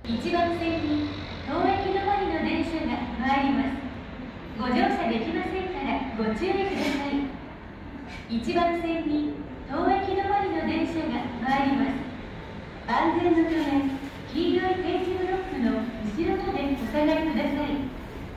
1番線に当駅止まりの電車が参ります。ご乗車できませんからご注意ください。1番線に当駅止まりの電車が参ります。安全のため黄色い点字ブロックの後ろまでお下がりください。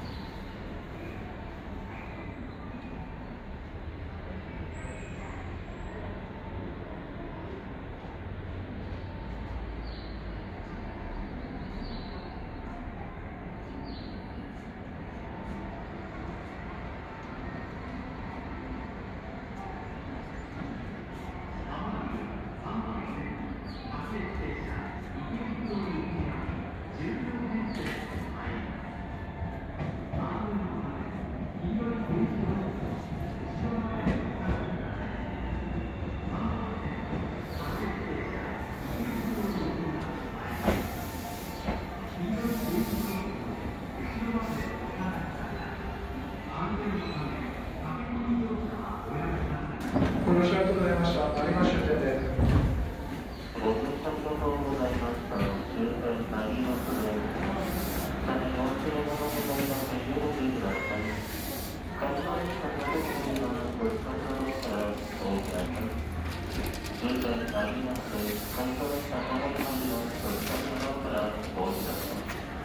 ご乗車ありがとうございました。ありましたね。 ご乗車ありがとうございました。終点なりますので、下にお忘れ物ございませんようご注意ください。改札先ほどにはご視聴からお願いします。終点なります。改札先ほどにはご視聴からお願いします。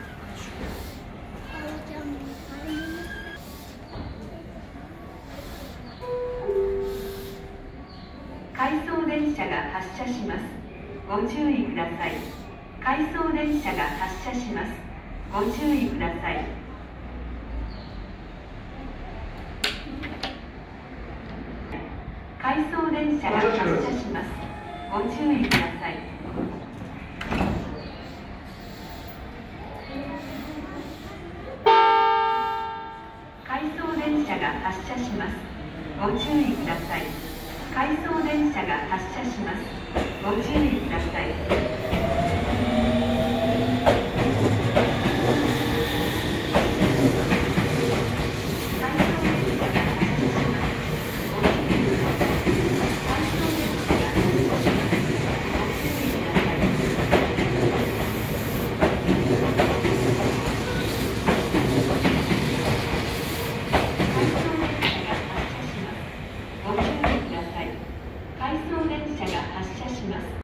回送電車が発車します。ご注意ください。回送電車が発車します。ご注意ください。回送電車が発車します。ご注意ください。回送電車が発車します。ご注意ください。回送電車が発車します。ご注意ください。